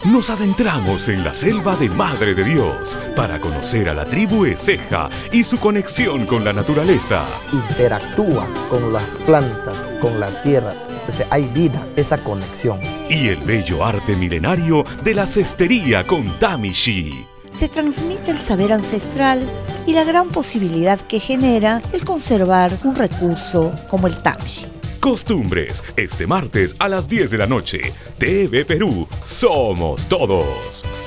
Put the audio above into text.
Nos adentramos en la selva de Madre de Dios para conocer a la tribu Eseja y su conexión con la naturaleza. Interactúa con las plantas, con la tierra. Entonces hay vida, esa conexión. Y el bello arte milenario de la cestería con Tamishi. Se transmite el saber ancestral y la gran posibilidad que genera el conservar un recurso como el Tamishi. Costumbres, este martes a las 10 de la noche. TV Perú, somos todos.